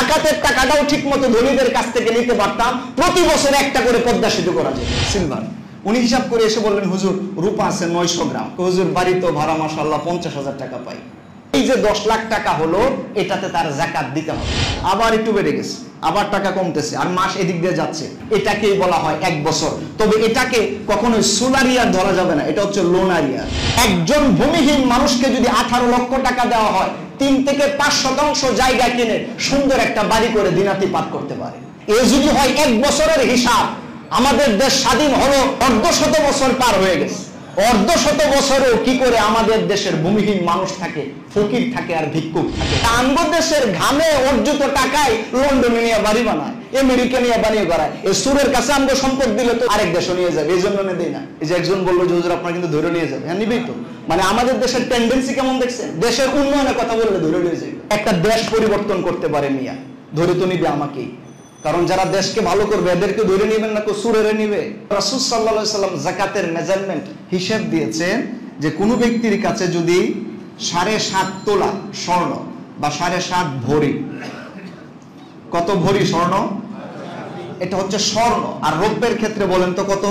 যাকাতের টাকাটাও ঠিকমতো ধনীদের কাছ থেকে নিতে পারতাম, প্রতি বছর একটা করে পদ্মা সেতু করা যেত। সিলভার উনি হিসাব করে এসে বললেন, হুজুর রূপা আছে 900 গ্রাম। হুজুর বাড়ি তো ভাড়া মাশাআল্লাহ 50,000 টাকা পাই, এই যে 10 লাখ টাকা হলো এটাতে তার যাকাত দিতে হবে। আবার একটু বেড়ে গেছে, আবার টাকা কমতেছে, আর মাস এদিক দিয়ে যাচ্ছে, এটাকেই বলা হয় 1 বছর। তবে এটাকে কখনোই সোলার ইয়ার ধরা যাবে না, এটা হচ্ছে লোনার ইয়ার। একজন ভূমিহীন মানুষকে যদি 18 লক্ষ টাকা দেওয়া হয়, 3 থেকে 5% জায়গা কিনে সুন্দর একটা বাড়ি করে দিনাতিপাত করতে পারে। এ যদি হয় 1 বছরের হিসাব, আমাদের দেশ স্বাধীন হলো 150 বছর পার হয়ে গেছে। 150 বছরেও কি করে আমাদের দেশের ভূমিহীন মানুষ থাকে, ফকির থাকে আর ভিক্ষুক থাকে। আমগো দেশের ঘামে অর্জিত টাকায় লন্ডনে নিয়ে বাড়ি বানায়, আমেরিকা নিয়ে বানিয়ে করায়। এই সুরের কাছে আমগো সম্পদ দিলে তো আরেক দেশে নিয়ে যাবে, এই জন্য দেই না। এই যে একজন বললো যে হুজুর আপনারা কিন্তু ধরে নিয়ে যাবে, হ্যাঁ নিবেই তো। মানে আমাদের দেশের টেন্ডেন্সি কেমন দেখছেন, দেশের উন্নয়নের কথা বললে ধরে নিয়ে যাবে। একটা দেশ পরিবর্তন করতে পারে মিয়া, ধরে তো নিবে আমাকেই। কারণ যারা দেশকে ভালো করবে এদেরকে ধরে নেবেন না, সুরেরে নিবে। রাসূল সাল্লাল্লাহু আলাইহি সাল্লাম যাকাতের মেজারমেন্ট হিসাব দিয়েছেন যে কোনো ব্যক্তির কাছে যদি 7.5 তোলা স্বর্ণ বা 7.5 ভরি, কত ভরি স্বর্ণ? এটা হচ্ছে স্বর্ণ। আর রৌপ্যের ক্ষেত্রে বলেন তো কত?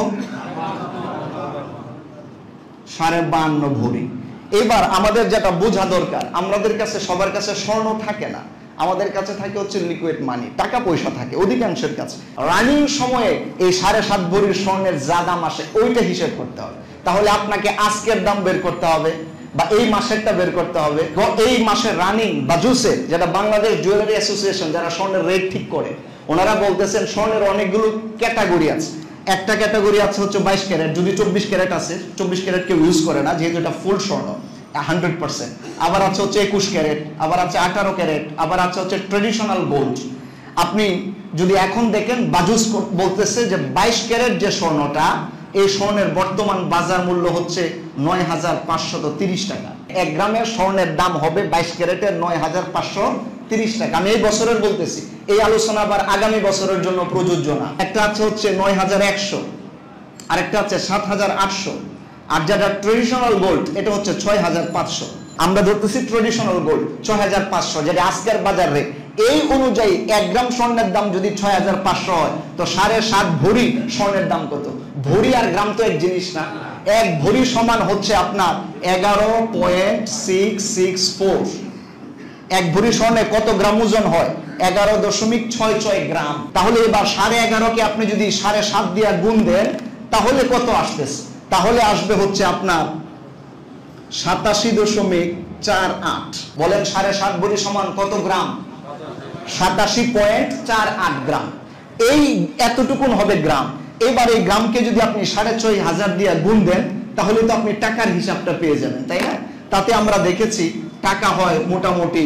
52.5 ভরি। এবার আমাদের যেটা বোঝা দরকার, আমাদের কাছে সবার কাছে স্বর্ণ থাকে না, আমাদের কাছে থাকে হচ্ছে লিকুইড মানি, টাকা পয়সা থাকে অধিকাংশের কাছে। রানিং সময়ে এই 7.5 ভরির স্বর্ণের যা দাম আসে ওইটা হিসেব করতে হবে। তাহলে আপনাকে আজকের দাম বের করতে হবে বা এই মাসেরটা বের করতে হবে। এই মাসের রানিং বা জুসে, যেটা বাংলাদেশ জুয়েলারি অ্যাসোসিয়েশন যারা স্বর্ণের রেট ঠিক করে, ওনারা বলতেছেন স্বর্ণের অনেকগুলো ক্যাটাগরি আছে। একটা ক্যাটাগরি আছে হচ্ছে 22 ক্যারেট, যদি 24 ক্যারেট আছে, 24 ক্যারেট কেউ ইউজ করে না যেহেতু এটা ফুল স্বর্ণ 100%। আবার আছে হচ্ছে 21 ক্যারেট, আবার আছে 18 ক্যারেট, আবার আছে হচ্ছে ট্রেডিশনাল গোল্ড। আপনি যদি এখন দেখেন বাজুস বলতেছে যে 22 ক্যারেট যে স্বর্ণটা, এই স্বর্ণের বর্তমান বাজার মূল্য হচ্ছে 9,530 টাকা। 1 গ্রামের স্বর্ণের দাম হবে 22 ক্যারেটের 9,530 টাকা। আমি এই বছরের বলতেছি, এই আলোচনা আবার আগামী বছরের জন্য প্রযোজ্য না। একটা আছে হচ্ছে 9,100, আরেকটা আছে 7,800, আর যেটা ট্রেডিশনাল গোল্ড এটা হচ্ছে 6,500। আমরা ধরতেছি ট্রেডিশনাল গোল্ড 6,500, যেটা আজকের বাজার রেট। এই অনুযায়ী 1 গ্রাম স্বর্ণের দাম যদি 6,500 হয়, তো 7.5 ভরি স্বর্ণের দাম কত? ভরি আর গ্রাম তো এক জিনিস না। 1 ভরি সমান হচ্ছে আপনার 11.664। 1 ভরি স্বর্ণে কত গ্রাম ওজন হয়? 11.66 গ্রাম। তাহলে এবার 11.5 কে আপনি যদি 7.5 দিয়ে গুণ দেন, তাহলে কত আসতেছে? তাহলে আসবে হচ্ছে আপনার 87.48। বলেন 7.5 ভরি সমান কত গ্রাম? 87.48 গ্রাম। এই এতটুকুন হবে গ্রাম। এবার এই গ্রামকে যদি আপনি 6,500 দিয়ে গুণ দেন, তাহলে তো আপনি টাকার হিসাবটা পেয়ে যাবেন, তাই না? তাতে আমরা দেখেছি টাকা হয় মোটামুটি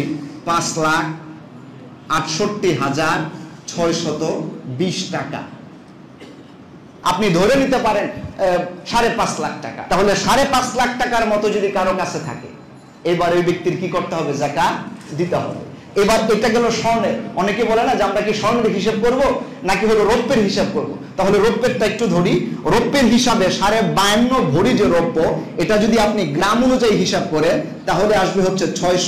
5,68,620 টাকা। আপনি ধরে নিতে পারেন 5.5 লাখ টাকা। তাহলে 5.5 লাখ টাকার মতো যদি কারো কাছে থাকে, এবার ওই ব্যক্তির কি করতে হবে? যাকাত দিতে হবে। এবার এটা গেল স্বর্ণের। অনেকে বলে না যে আমরা কি স্বর্ণের হিসাব করব নাকি হলো রৌপ্যের হিসাব করব। তাহলে রৌপ্যেরটা একটু ধরি। রৌপ্যের হিসাবে 52.5 ভরি যে রৌপ্য, এটা যদি আপনি গ্রাম অনুযায়ী হিসাব করেন, তাহলে আসবে হচ্ছে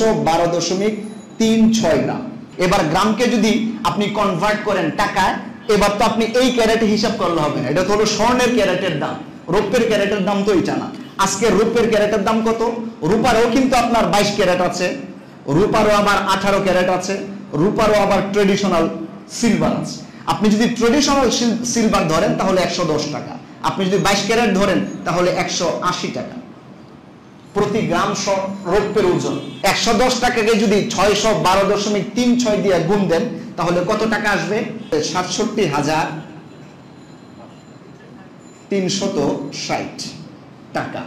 612.36 গ্রাম। এবার গ্রামকে যদি আপনি কনভার্ট করেন টাকায়, এবার তো আপনি এই ক্যারেটে হিসাব করলে হবে না। এটা তো হলো স্বর্ণের ক্যারেটের দাম, রৌপ্যের ক্যারেটের দাম তো এটা না। আজকে রৌপ্যের ক্যারেটের দাম কত? রূপারও কিন্তু আপনার 22 ক্যারেট আছে, রূপারও আবার 18 ক্যারেট আছে, রূপারও আবার ট্রেডিশনাল সিলভার আছে। আপনি যদি ট্রেডিশনাল সিলভার ধরেন তাহলে 110 টাকা, আপনি যদি 22 ক্যারেট ধরেন তাহলে 180 টাকা প্রতি গ্রাম রৌপ্যের ওজন। 110 টাকাকে যদি 612.36 দিয়ে গুণ দেন, তাহলে কত টাকা আসবে? 67,360 টাকা।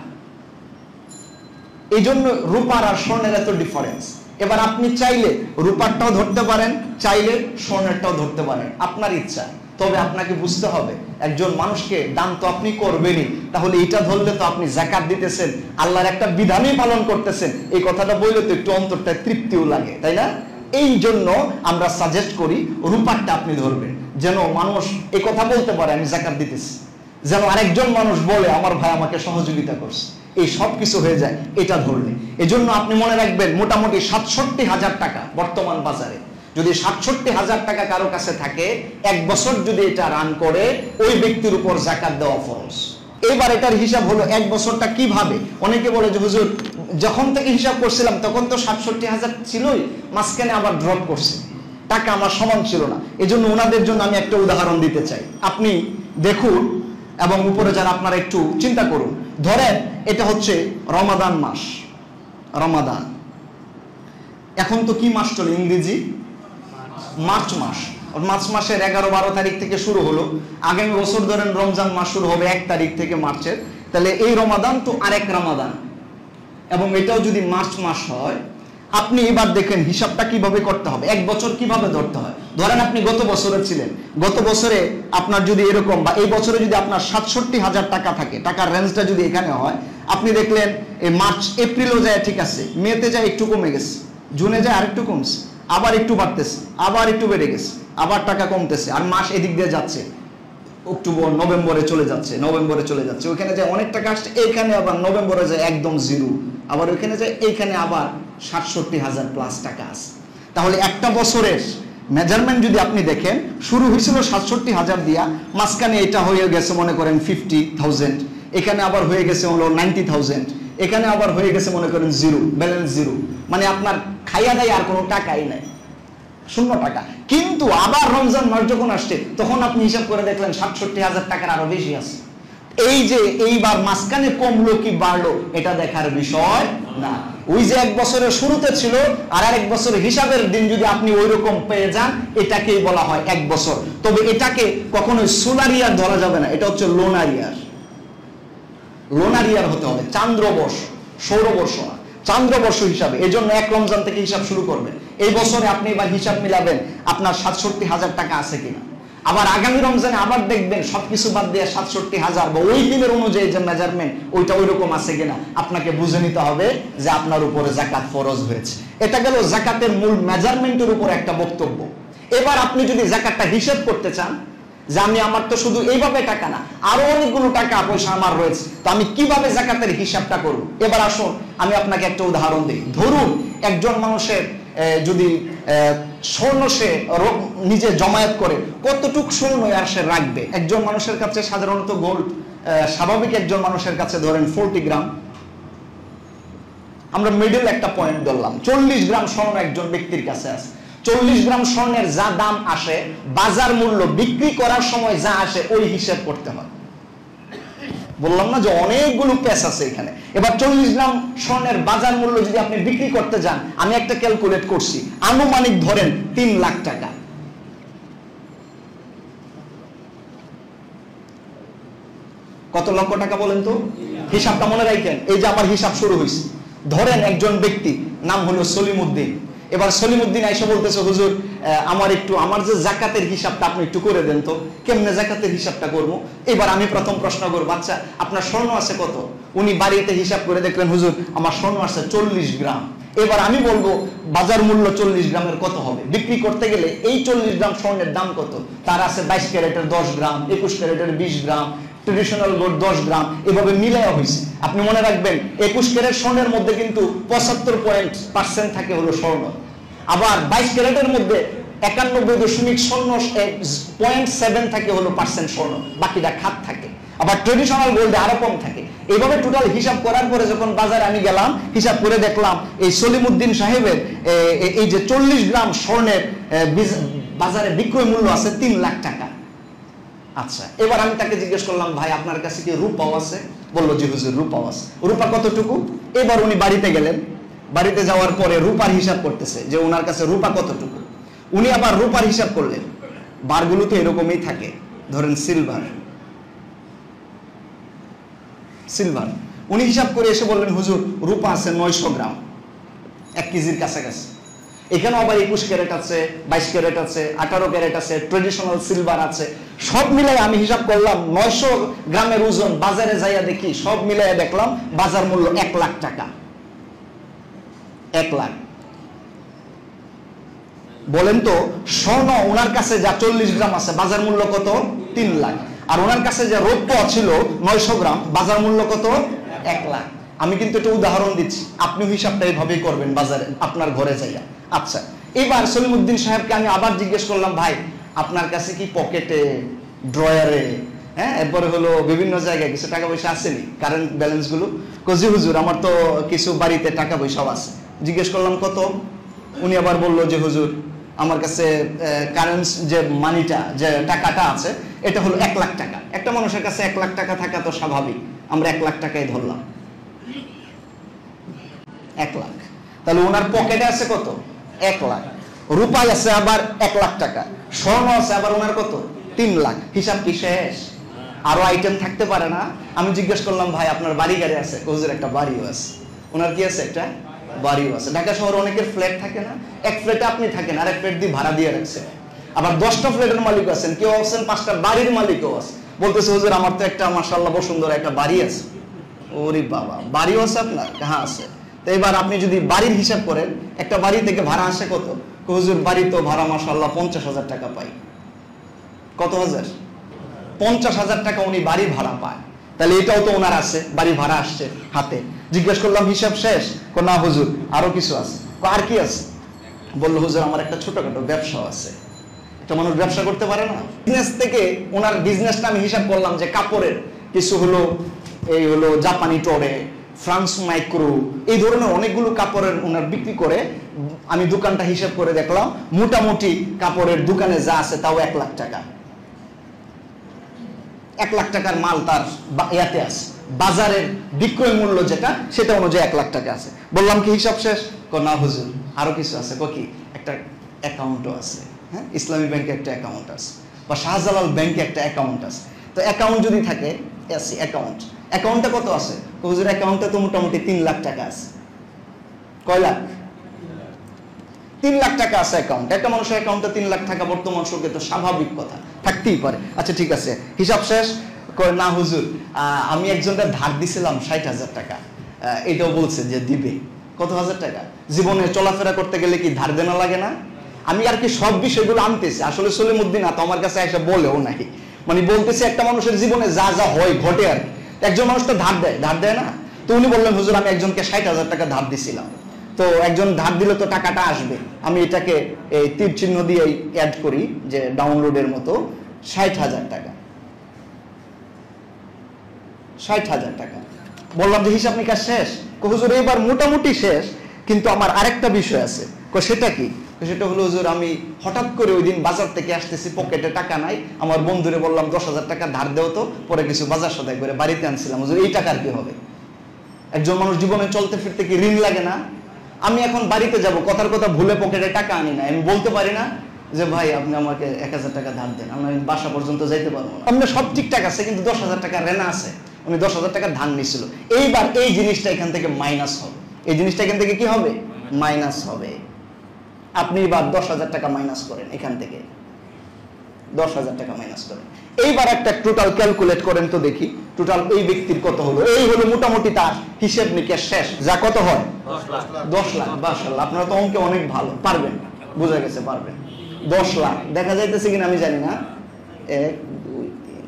এই জন্য রূপার আর স্বর্ণের এত ডিফারেন্স। এবার আপনি চাইলে রূপারটাও ধরতে পারেন, চাইলে স্বর্ণেরটাও ধরতে পারেন, আপনার ইচ্ছা। তবে আপনাকে বুঝতে হবে, একজন মানুষকে দান তো আপনি করবেনই, তাহলে এটা ধরলে তো আপনি যাকাত দিতেছেন, আল্লাহর একটা বিধানই পালন করতেছেন। এই কথাটা বললে তো একটু অন্তরটা তৃপ্তিও লাগে, তাই না? এই জন্য আমরা সাজেস্ট করি রূপারটা আপনি ধরবেন, যেন মানুষ এই কথা বলতে পারে আমি যাকাত দিতেছি, যেন আরেকজন মানুষ বলে আমার ভাই আমাকে সহযোগিতা করছে। এই সব কিছু হয়ে যায় এটা ধরলে। এজন্য আপনি মনে রাখবেন মোটামুটি 67,000 টাকা বর্তমান বাজারে। যদি ৬৭,০০০ টাকা কারো কাছে থাকে, ১ বছর যদি এটা রান করে, ওই ব্যক্তির উপর যাকাত দেওয়া ফরজ। এবার এটার হিসাব হলো ১ বছরটা কিভাবে। অনেকে বলে যে হুজুর যখন থেকে হিসাব করছিলাম তখন তো ৬৭,০০০ ছিলই, মাঝখানে আবার ড্রপ করছে, টাকা আমার সমান ছিল না। এজন্য ওনাদের জন্য আমি একটা উদাহরণ দিতে চাই। আপনি দেখুন এবং উপরে যারা আপনারা একটু চিন্তা করুন। ধরেন এটা হচ্ছে রমাদান মাস, রমাদান। এখন তো কি মাস চলে? ইংরেজি মার্চ মাস। মার্চ মাসের ১১-১২ তারিখ থেকে শুরু হলো। আগামী বছর ধরেন রমজান মাস শুরু হবে ১ তারিখ থেকে মার্চের। তাহলে এই রমাদান তো আরেক রমাদান, এবং এটাও যদি মার্চ মাস হয়, আপনি এবার দেখেন হিসাবটা কিভাবে করতে হবে, ১ বছর কিভাবে ধরতে হয়। ধরেন আপনি গত বছরে ছিলেন, গত বছরে আপনার যদি এরকম, বা এই বছরে যদি আপনার ৬৭,০০০ টাকা থাকে, টাকার রেঞ্জটা যদি এখানে হয়, আপনি দেখলেন এই মার্চ এপ্রিলও যায় ঠিক আছে, মেতে যায় একটু কমে গেছে, জুনে যায় আরেকটু কমছে, আবার একটু বাড়তেছে, আবার একটু বেড়ে গেছে, আবার টাকা কমতেছে, আর মাস এদিক দিয়ে যাচ্ছে, অক্টোবর নভেম্বরে চলে যাচ্ছে, নভেম্বরে চলে যাচ্ছে, ওইখানে যায় অনেক টাকা আসছে, এইখানে আবার নভেম্বরে যায় একদম জিরো, আবার ওইখানে যায়, এইখানে আবার ৬৭,০০০ প্লাস টাকা আছে। তাহলে একটা বছরের মেজারমেন্ট যদি আপনি দেখেন, শুরু হয়েছিল ৬৭,০০০ দিয়া, মাঝখানে এটা হয়ে গেছে মনে করেন 50,000, এখানে আবার হয়ে গেছে হলো 90,000, এখানে আবার হয়ে গেছে মনে করেন জিরো, ব্যালেন্স জিরো, মানে আপনার খাইয়া দেয় আর কোনো টাকাই নাই, শূন্য টাকা। কিন্তু আবার রমজান মাস যখন আসছে, তখন আপনি হিসাব করে দেখলেন ৬৭,০০০ টাকার আরো বেশি আছে। এই যে এইবার মাঝখানে কমলো কি বাড়লো, এটা দেখার বিষয় না। ওই যে ১ বছরের শুরুতে ছিল আর আরেক বছরের হিসাবের দিন যদি আপনি ওই রকম পেয়ে যান, এটাকেই বলা হয় ১ বছর। তবে এটাকে কখনোই সোলার ইয়ার ধরা যাবে না, এটা হচ্ছে লোনার ইয়ার। লোনার ইয়ার হতে হবে, চান্দ্রবর্ষ, সৌরবর্ষ না, চান্দ্রবর্ষ হিসাবে। এই জন্য ১ রমজান থেকে হিসাব শুরু করবেন। এই বছরে আপনি এবার হিসাব মিলাবেন আপনার ৬৭,০০০ টাকা আছে কিনা। আবার আগামী রমজানে আবার দেখবেন সবকিছু বাদ দিয়ে ৬৭,০০০ বা ওই দিনের অনুযায়ী যে মেজারমেন্ট, ওইটা ওই রকম আছে কিনা আপনাকে বুঝে নিতে হবে যে আপনার উপরে যাকাত ফরজ হয়েছে। এটা গেল যাকাতের মূল মেজারমেন্টের উপর একটা বক্তব্য। এবার আপনি যদি যাকাতটা হিসাব করতে চান, যে আমি আমার তো শুধু এইভাবে টাকা না, আরো অনেকগুলো টাকা পয়সা আমার রয়েছে, তো আমি কিভাবে যাকাতের হিসাবটা করব। এবার আসুন আমি আপনাকে একটা উদাহরণ দিই। ধরুন একজন মানুষের যদি স্বর্ণ সে নিজে জমায়েত করে, কতটুক স্বর্ণ আর সে রাখবে। একজন মানুষের কাছে সাধারণত গোল্ড স্বাভাবিক একজন মানুষের কাছে ধরেন 40 গ্রাম, আমরা মিডল একটা পয়েন্ট ধরলাম, 40 গ্রাম স্বর্ণ একজন ব্যক্তির কাছে আছে। 40 গ্রাম স্বর্ণের যা দাম আসে, বাজার মূল্য বিক্রি করার সময় যা আসে, ওই হিসাব করতে হয়। বললাম না যে অনেকগুলো প্যাচ আছে এখানে। এবার 40 গ্রাম স্বর্ণের বাজার মূল্য যদি আপনি বিক্রি করতে যান, আমি একটা ক্যালকুলেট করছি, আনুমানিক ধরেন 3 লাখ টাকা। কত লক্ষ টাকা বলেন তো? হিসাবটা মনে রাখেন। এই যে আমার হিসাব শুরু হয়েছে, ধরেন একজন ব্যক্তি নাম হলো সলিমউদ্দিন। এবার সলিমউদ্দিন আইসা বলতেছে, হুজুর আমার যে যাকাতের হিসাবটা আপনি একটু করে দেন তো। কেমনে যাকাতের হিসাবটা করবো? এবার আমি প্রথম প্রশ্ন করবো, আচ্ছা আপনার স্বর্ণ আছে কত? উনি বাড়িতে হিসাব করে দেখলেন, হুজুর আমার স্বর্ণ আছে 40 গ্রাম। এবার আমি বলবো বাজার মূল্য 40 গ্রামের কত হবে, বিক্রি করতে গেলে এই 40 গ্রাম স্বর্ণের দাম কত? তার আছে 22 ক্যারেটের 10 গ্রাম, 21 ক্যারেটের 20 গ্রাম, ট্রেডিশনাল গোল্ড 10 গ্রাম, এভাবে মিলাইয়া হয়েছে। আপনি মনে রাখবেন 21 ক্যারেট স্বর্ণের মধ্যে কিন্তু 75% থাকে হলো স্বর্ণ। আবার 22 ক্যারেটের মধ্যে 91.0.7 থাকে হলো পার্সেন্ট স্বর্ণ, বাকিটা খাত থাকে। আবার ট্রেডিশনাল গোল্ডে আরো কম থাকে। এইভাবে টোটাল হিসাব করার পরে যখন বাজারে আমি গেলাম, হিসাব করে দেখলাম এই সলিমউদ্দিন সাহেবের এই যে 40 গ্রাম স্বর্ণের বাজারে বিক্রয় মূল্য আছে 3 লাখ টাকা। আচ্ছা, এবার আমি তাকে জিজ্ঞেস করলাম, ভাই আপনার কাছে কি রূপাও আছে? বললো জি হুজুর রূপাও আছে। রূপা কতটুকু? এবার উনি বাড়িতে গেলেন, বাড়িতে যাওয়ার পরে রূপার হিসাব করতেছে যে ওনার কাছে রূপা কতটুকু। উনি আবার রূপার হিসাব করলেন, বারগুলো তো এরকমই থাকে, ধরেন সিলভার। উনি হিসাব করে এসে বললেন, হুজুর রূপা আছে 900 গ্রাম, 1 কেজির কাছাকাছি। এখানেও আবার 21 ক্যারেট আছে, 22 ক্যারেট আছে, 18 ক্যারেট আছে, ট্রেডিশনাল সিলভার আছে। সব মিলাই আমি হিসাব করলাম 900 গ্রামের ওজন। বাজারে যাইয়া দেখি সব মিলাইয়া দেখলাম বাজার মূল্য 1 লাখ টাকা। 1 লাখ। বলেন তো স্বর্ণ ওনার কাছে যা 40 গ্রাম আছে, বাজার মূল্য কত? 3 লাখ। আর ওনার কাছে যে রৌপ্য ছিল 900 গ্রাম, বাজার মূল্য কত? 1 লাখ। আমি কিন্তু একটা উদাহরণ দিচ্ছি, আপনি হিসাবটা এইভাবেই করবেন বাজারে আপনার ঘরে যাইয়া। আচ্ছা, এবার সলিমউদ্দিন সাহেবকে আমি আবার জিজ্ঞেস করলাম, ভাই আপনার কাছে কি পকেটে, ড্রয়ারে, হ্যাঁ এরপরে হলো বিভিন্ন জায়গায় কিছু টাকা পয়সা আসেনি, কারেন্ট ব্যালেন্স গুলো? কজি হুজুর আমার তো কিছু বাড়িতে টাকা পয়সাও আছে। জিজ্ঞেস করলাম কত? উনি আবার বললো যে হুজুর আমার কাছে কারেন্ট যে মানিটা, যে টাকাটা আছে এটা হলো 1 লাখ টাকা। একটা মানুষের কাছে 1 লাখ টাকা থাকা তো স্বাভাবিক, আমরা 1 লাখ টাকাই ধরলাম। 1 লাখ। তাহলে ওনার পকেটে আছে কত? 1 লাখ। রূপায় আছে আবার 1 লাখ টাকা, স্বর্ণ আছে আবার ওনার কত? 3 লাখ। হিসাব কি শেষ? আরো আইটেম থাকতে পারে না? আমি জিজ্ঞেস করলাম, ভাই আপনার বাড়ি গাড়ি আছে? হুজুর একটা বাড়িও আছে। ওনার কি আছে? একটা বাড়িও আছে। ঢাকা শহরে অনেকের ফ্ল্যাট থাকে না, এক ফ্ল্যাটে আপনি থাকেন, আরেক ফ্ল্যাট দিয়ে ভাড়া দিয়ে রাখছেন। আবার 10টা ফ্ল্যাটের মালিক আছেন, কেউ আছেন 5টা বাড়ির মালিকও আছে। বলতেছে হুজুর আমার তো একটা মাশাআল্লাহ বসুন্ধরা একটা বাড়ি আছে। ওরে বাবা, বাড়িও আছে আপনার? হ্যাঁ আছে। তো এবার আপনি যদি বাড়ির হিসাব করেন, একটা বাড়ি থেকে ভাড়া আসে কত? হুজুর বাড়ি তো ভাড়া মাশাআল্লাহ 50,000 টাকা পাই। কত হাজার? 50,000 টাকা উনি বাড়ি ভাড়া পায়। তাহলে এটাও তো ওনার আছে, বাড়ি ভাড়া আসছে হাতে। জিজ্ঞেস করলাম হিসাব শেষ? না হুজুর আরো কিছু আছে। আর কি আছে? বললো হুজুর আমার একটা ছোটখাটো ব্যবসাও আছে। একটা মানুষ ব্যবসা করতে পারে না? বিজনেস থেকে ওনার বিজনেসটা আমি হিসাব করলাম যে কাপড়ের কিছু হলো, এই হলো জাপানি টরে, ফ্রান্স মাইক্রো, এই ধরনের অনেকগুলো কাপড়ের ওনার বিক্রি করে। আমি দোকানটা হিসাব করে দেখলাম, মোটামুটি কাপড়ের দোকানে যা আছে তাও 1 লাখ টাকা। 1 লাখ টাকার মাল তার ইয়াতে আছে, বাজারের বিক্রয় মূল্য যেটা সেটা অনুযায়ী 1 লাখ টাকা আছে। বললাম কি হিসাব শেষ? না হুজুর আরো কিছু আছে। কি? একটা অ্যাকাউন্টও আছে, হ্যাঁ ইসলামী ব্যাংকে একটা অ্যাকাউন্ট আছে, বা শাহজালাল ব্যাংকে একটা অ্যাকাউন্ট আছে। তো অ্যাকাউন্ট যদি থাকে, অ্যাকাউন্টটা কত আছে? হুজুর অ্যাকাউন্টে তো মোটামুটি 3 লাখ টাকা আছে। কয় লাখ? 3 লাখ টাকা আছে অ্যাকাউন্ট। একটা মানুষের অ্যাকাউন্টে 3 লাখ টাকা বর্তমান যুগে তো স্বাভাবিক কথা, থাকতেই পারে। আচ্ছা ঠিক আছে, হিসাব শেষ? না হুজুর আমি একজনকে ধার দিছিলাম 60,000 টাকা, এটাও বলছে যে দিবে। কত হাজার টাকা? জীবনে চলাফেরা করতে গেলে কি ধার দেনা লাগে না? আমি আর কি সব বিষয়গুলো আনতেছি, আসলে সলিমউদ্দিন তো আমার কাছে এসে বলেও নাকি, মানে বলতেছি একটা মানুষের জীবনে যা যা হয় ঘটে আর কি। একজন মানুষ তো ধার দেয় না? তো উনি বললেন হুজুর আমি একজনকে 60,000 টাকা ধার দিছিলাম। তো একজন ধার দিলে তো টাকাটা আসবে, আমি এটাকে এই তীর চিহ্ন দিয়ে অ্যাড করি যে ডাউনলোডের মতো, 60,000 টাকা। 60,000 টাকা। বললাম যে হিসাব নিকাশ শেষ? হুজুর এবার মোটামুটি শেষ, কিন্তু আমার আরেকটা বিষয় আছে। সেটা কি? সেটা হলো হুজুর আমি হঠাৎ করে ওই দিন বাজার থেকে আসতেছি, পকেটে টাকা নাই, আমার বন্ধুরে বললাম 10,000 টাকা ধার দেও তো, পরে কিছু বাজার সদাই করে বাড়িতে আনছিলাম। হুজুর এই টাকার কি হবে? একজন মানুষ জীবনে চলতে ফিরতে কি ঋণ লাগে না? আমি এখন বাড়িতে যাব, কথার কথা ভুলে পকেটে টাকা আনি না, আমি বলতে পারি না যে ভাই আপনি আমাকে 1,000 টাকা ধার দেন, আমি বাসা পর্যন্ত যাইতে পারবো না। আপনার সব ঠিকঠাক আছে, কিন্তু 10,000 টাকা রেনা আছে। উনি 10,000 টাকা ধার নিছিল। এইবার এই জিনিসটা এখান থেকে মাইনাস হবে। এই জিনিসটা এখান থেকে কি হবে? মাইনাস হবে। আপনি এবার 10,000 টাকা মাইনাস করেন, এখান থেকে 10,000 টাকা মাইনাস করেন। এইবার একটা টোটাল ক্যালকুলেট করেন তো দেখি, টোটাল এই ব্যক্তির কত হলো। এই হলো মোটামুটি তার হিসেব নিকেশ শেষ। যা কত হয়? 10 লাখ। মাশাআল্লাহ আপনারা তো অঙ্কে অনেক ভালো, পারবেন, বোঝা গেছে পারবেন। 10 লাখ দেখা যাইতেছে কিনা আমি জানি না। 1 2 3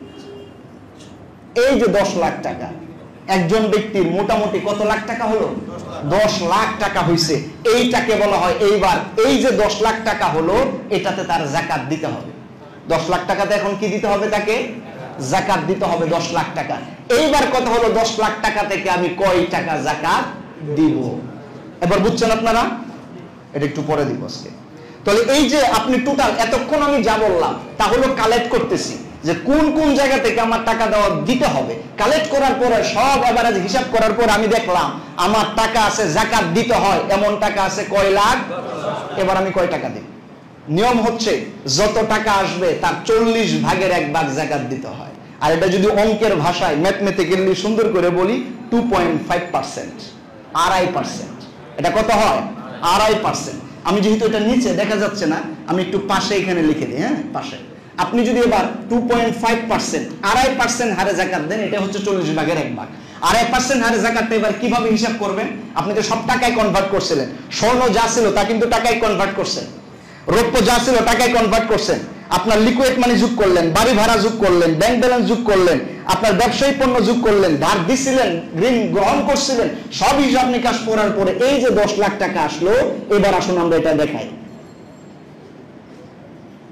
এই যে 10 লাখ টাকা একজন ব্যক্তির মোটামুটি কত লাখ টাকা হলো? 10 লাখ টাকা হইছে। এইটাকে বলা হয়, এইবার এই যে 10 লাখ টাকা হলো এটাতে তার যাকাত দিতে হবে। 10 লাখ টাকাতে এখন কি দিতে হবে? তাকে যাকাত দিতে হবে 10 লাখ টাকা। এইবার কথা হলো 10 লাখ টাকা থেকে আমি কয় টাকা যাকাত দিব? এবার বুঝছেন আপনারা? এটা একটু পরে দিব আজকে। তাহলে এই যে আপনি টোটাল এতক্ষণ আমি যা বললাম তা হলো কালেক্ট করতেছি যে কোন কোন জায়গা থেকে আমার টাকা দেওয়া দিতে হবে। কালেক্ট করার পরে সব এভারেজ হিসাব করার পর আমি দেখলাম আমার টাকা আছে যাকাত দিতে হয় এমন টাকা আছে কয় লাখ। এবার আমি কয় টাকা দেব? নিয়ম হচ্ছে যত টাকা আসবে তার 40 ভাগের 1 ভাগ যাকাত দিতে হয়। আর এটা যদি অঙ্কের ভাষায় ম্যাথমেটিক্যালি সুন্দর করে বলি 2.5%, 2.5%। এটা কত হয়? 2.5%। আমি যেহেতু এটা নিচে দেখা যাচ্ছে না, আমি একটু পাশে এখানে লিখে দিই। হ্যাঁ পাশে আপনি যদি এবার 2.5%, 2.5% হারে যাকাত দেন, এটা হচ্ছে 40 ভাগের 1 ভাগ। 2.5% হারে যাকাতটা এবার কিভাবে হিসাব করবেন? আপনি তো সব টাকায় কনভার্ট করছিলেন, স্বর্ণ যা ছিল তা কিন্তু টাকায় কনভার্ট করছেন, রৌপ্য যা ছিল টাকায় কনভার্ট করছেন, আপনার লিকুইড মানি যোগ করলেন, বাড়ি ভাড়া যোগ করলেন, ব্যাংক ব্যালেন্স যোগ করলেন, আপনার ব্যবসায়ী পণ্য যোগ করলেন, ধার দিছিলেন, ঋণ গ্রহণ করছিলেন, সব হিসাব নিকাশ করার পরে এই যে 10 লাখ টাকা আসলো। এবার আসুন আমরা এটা দেখাই।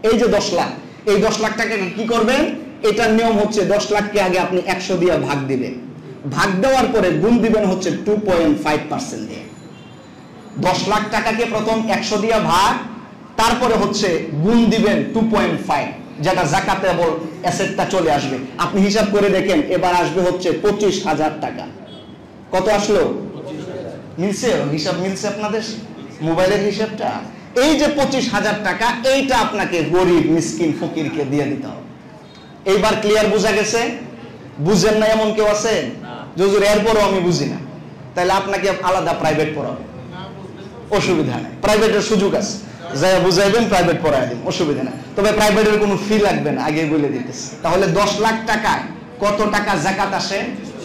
এই যে 10 লাখ, এই 10 লাখ টাকাকে কি করবেন? এটার নিয়ম হচ্ছে 10 লাখকে আগে আপনি 100 দিয়ে ভাগ দিবেন, ভাগ দেওয়ার পরে গুণ দিবেন হচ্ছে 2.5% দিয়ে। 10 লাখ টাকাকে প্রথম 100 দিয়ে ভাগ, তারপরে হচ্ছে গুণ দিবেন 2.5, যেটা যাকাতেবল অ্যাসেটটা চলে আসবে। আপনি হিসাব করে দেখেন, এবার আসবে হচ্ছে 25,000 টাকা। কত আসলো? মিলছে? হিসাব মিলছে আপনাদের মোবাইলের হিসাবটা? এই যে 25,000 টাকা, এইটা আপনাকে গরিব মিসকিন ফকিরকে দিয়ে দিতে হবে। এইবার ক্লিয়ার বোঝা গেছে? বুঝেন না এমন কেউ আছে? হুজুর এরপরও আমি বুঝি না, তাহলে আপনাকে আলাদা প্রাইভেট পড়াবো, অসুবিধা নেই। প্রাইভেটের সুযোগ আছে, যাই বুঝাইবেন প্রাইভেট পড়াই দিন, অসুবিধা নেই। তবে প্রাইভেটের কোনো ফি লাগবে না, আগে বলে দিতেছি। তাহলে 10 লাখ টাকায় কত টাকা যাকাত আসে?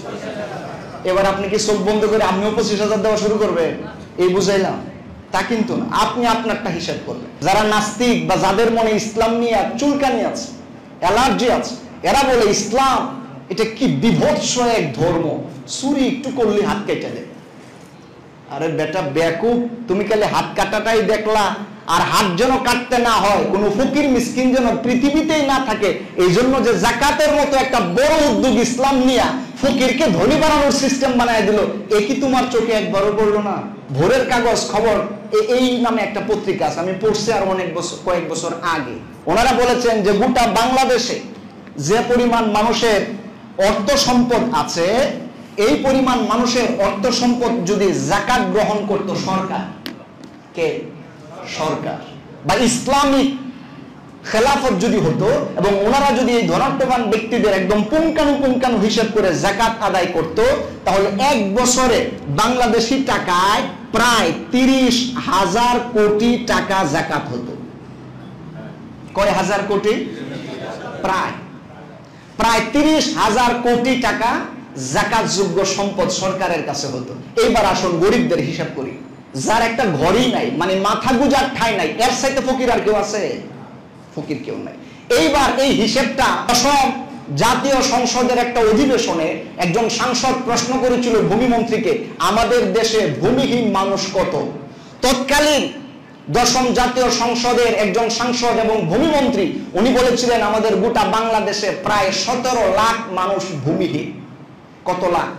এবার আপনি কি চোখ বন্ধ করে আপনিও 25,000 দেওয়া শুরু করবেন? এই বুঝাইলাম? তা কিন্তু না, আপনি আপনারটা হিসাব করবেন। যারা নাস্তিক বা যাদের মনে ইসলাম নিয়ে চুলকানি আছে, অ্যালার্জি আছে, এরা বলে ইসলাম এটা কি বিভৎস এক ধর্ম, চুরি একটু করলে হাত কেটে দেয়। আরে বেটা বেকুব, তুমি খালি হাত কাটাটাই দেখলা, আর হাত যেন কাটতে না হয়, কোন ফকির মিসকিন যেন পৃথিবীতেই না থাকে, এই জন্য যে যাকাতের মতো একটা বড় উদ্যোগ ইসলাম নিয়ে ফকিরকে ধনী বানানোর সিস্টেম বানায় দিল, এ কি তোমার চোখে একবারও পড়লো না? ভোরের কাগজ খবর এই নামে একটা পত্রিকা আছে, আমি পড়ছি আর কয়েক বছর আগে। ওনারা বলেছেন যে গোটা বাংলাদেশে যে পরিমাণ মানুষের অর্থ সম্পদ আছে, এই পরিমাণ মানুষের অর্থ সম্পদ যদি যাকাত গ্রহণ করত সরকার, কে? সরকার বা ইসলামিক খেলাফত যদি হতো, এবং ওনারা যদি এই ধনাঢ্যবান ব্যক্তিদের একদম পুঙ্খানুপুঙ্খানু হিসাব করে যাকাত আদায় করত, তাহলে এক বছরে বাংলাদেশি টাকায় প্রায় 30,000 কোটি টাকা যাকাত হতো। কয় হাজার কোটি? প্রায় 30,000 কোটি টাকা যাকাতযোগ্য সম্পদ সরকারের কাছে হতো। এইবার আসুন গরিবদের হিসাব করি, যার একটা ঘরই নাই, মানে মাথা গুজার ঠাঁই নাই, এর সাথে ফকির আর কেউ আছে? ফকির কেউ নাই। এইবার এই হিসেবটা সব জাতীয় সংসদের একটা অধিবেশনে একজন সাংসদ প্রশ্ন করেছিল ভূমিমন্ত্রীকে, আমাদের দেশে ভূমিহীন মানুষ কত? তৎকালীন 10ম জাতীয় সংসদের একজন সাংসদ এবং ভূমিমন্ত্রী, উনি বলেছিলেন আমাদের গোটা বাংলাদেশে প্রায় 17 লাখ মানুষ ভূমিহীন। কত লাখ?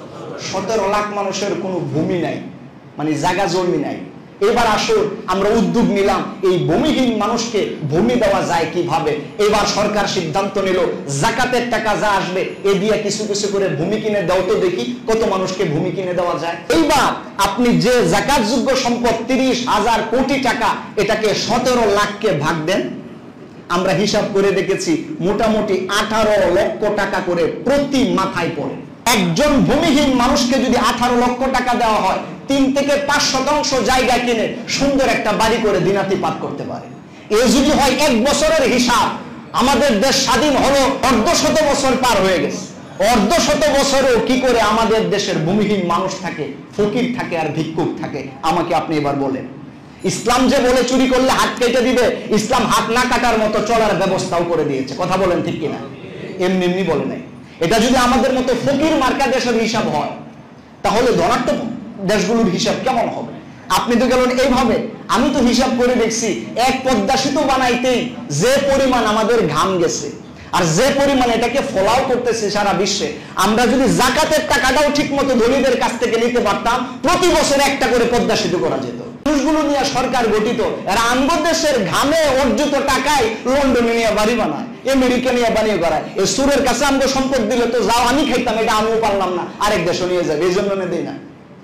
17 লাখ মানুষের কোনো ভূমি নাই, মানে জায়গা জমি নাই। এবার আসুন আমরা উদ্যোগ নিলাম, এই ভূমিহীন মানুষকে ভূমি দেওয়া যায় কিভাবে। এবার সরকার সিদ্ধান্ত নিল, যাকাতের টাকা যা আসবে এ দিয়ে কিছু কিছু করে ভূমি কিনে দাও, তো দেখি কত মানুষকে ভূমি কিনে দেওয়া যায়। এইবার আপনি যে যাকাতযোগ্য সম্পদ 30,000 কোটি টাকা, এটাকে 17 লাখকে ভাগ দেন। আমরা হিসাব করে দেখেছি মোটামুটি 18 লক্ষ টাকা করে প্রতি মাথায় পড়ে। একজন ভূমিহীন মানুষকে যদি 18 লক্ষ টাকা দেওয়া হয়, 3 থেকে 5% জায়গা কিনে সুন্দর একটা বাড়ি করে দিনাতিপাত করতে পারে। এ যদি হয় 1 বছরের হিসাব, আমাদের দেশ স্বাধীন হলো 1/2 বছর পার হয়ে গেছে। 1/2 বছরেও কি করে আমাদের দেশের ভূমিহীন মানুষ থাকে, ফকির থাকে আর ভিক্ষুক থাকে? আমাকে আপনি এবার বলেন। ইসলাম যে বলে চুরি করলে হাত কেটে দিবে, ইসলাম হাত না কাটার মতো চলার ব্যবস্থাও করে দিয়েছে। কথা বলেন ঠিক কিনা? এমনি এমনি বলে নাই। এটা যদি আমাদের মতো ফকির মার্কা দেশের হিসাব হয়, তাহলে ধনাঢ্য দেশগুলোর হিসাব কেমন হবে? আপনি তো গেলেন এইভাবে, আমি তো হিসাব করে দেখছি, এক পদ্মা সেতু বানাইতেই যে পরিমাণ আমাদের ঘাম গেছে, আর যে পরিমাণ এটাকে ফলাও করতেছে সারা বিশ্বে, আমরা যদি যাকাতের টাকাটাও ঠিক মতো ধনীদের কাছ থেকে নিতে পারতাম, প্রতি বছর একটা করে পদ্মা সেতু করা যেত। মানুষগুলো নিয়ে সরকার গঠিত, এরা আমগো দেশের ঘামে অর্জিত টাকায় লন্ডনে নিয়ে বাড়ি বানায়, আমেরিকা নিয়ে বানিয়ে করায়। এই সুরের কাছে আমগো সম্পদ দিলে তো যাও আমি খাইতাম, এটা আমিও পারলাম না, আরেক দেশে নিয়ে যাবে, এই জন্য দেই না।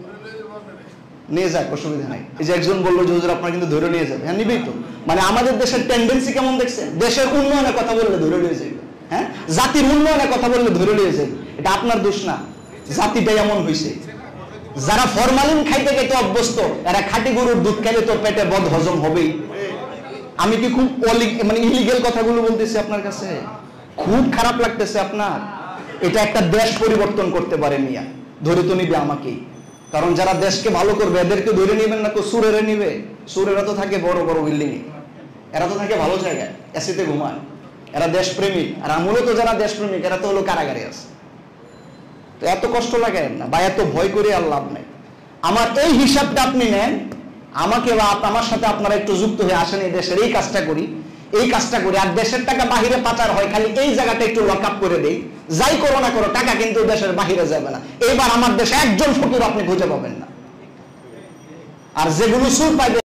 নিয়ে যাক, অসুবিধা নাই। এই যে একজন বললো যে হুজুর আপনারা কিন্তু ধরে নিয়ে যাবে, হ্যাঁ নিবেই তো। মানে আমাদের দেশের টেন্ডেন্সি কেমন দেখছেন? দেশের উন্নয়নের কথা বললে ধরে নিয়ে যাবে, হ্যাঁ, জাতির উন্নয়নের কথা বললে ধরে নিয়ে যাবে। এটা আপনার দোষ না, জাতিটাই এমন হয়েছে। যারা ফরমালিন খাইতে খাইতে অভ্যস্ত, এরা খাঁটি গরুর দুধ খাইলে তো পেটে বদ হজম হবেই। আমি কি খুব মানে ইলিগেল কথাগুলো বলতেছি আপনার কাছে? খুব খারাপ লাগতেছে আপনার? এটা একটা দেশ পরিবর্তন করতে পারে মিয়া, ধরে তো নিবে আমাকেই। কারণ যারা দেশকে ভালো করবে এদেরকে ধরে নিবেন না, তো সুরেরা নিবে। সুরেরা তো থাকে বড় বড় বিল্ডিং এ, এরা তো থাকে ভালো জায়গায়, এসিতে ঘুমায়, এরা দেশপ্রেমিক। আর মূলত যারা দেশপ্রেমিক এরা তো হলো কারাগারে আছে। তো এত কষ্ট লাগে না বা এত ভয় করে আর লাভ নাই। আমার এই হিসাবটা আপনি নেন, আমাকে বা আমার সাথে আপনারা একটু যুক্ত হয়ে আসেন, এই দেশের এই কাজটা করি। এই কাজটা করি, আর দেশের টাকা বাহিরে পাচার হয়, খালি এই জায়গাটা একটু লক আপ করে দেই, যাই করো না করো টাকা কিন্তু দেশের বাহিরে যাবে না। এবার আমার দেশে একজন ফকির আপনি খুঁজে পাবেন না। আর যেগুলো সুর পাইবে